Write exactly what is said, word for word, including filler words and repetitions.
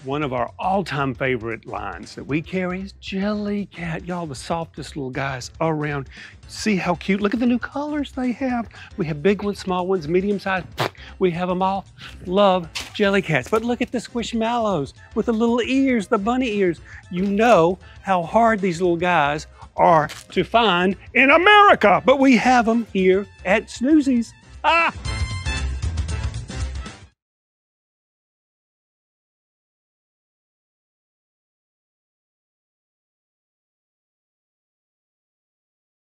One of our all-time favorite lines that we carry is Jellycat. Y'all, the softest little guys around. See how cute? Look at the new colors they have. We have big ones, small ones, medium size. We have them all. Love Jellycats. But look at the Squishmallows with the little ears, the bunny ears. You know how hard these little guys are to find in America, but we have them here at Snoozy's. Ah!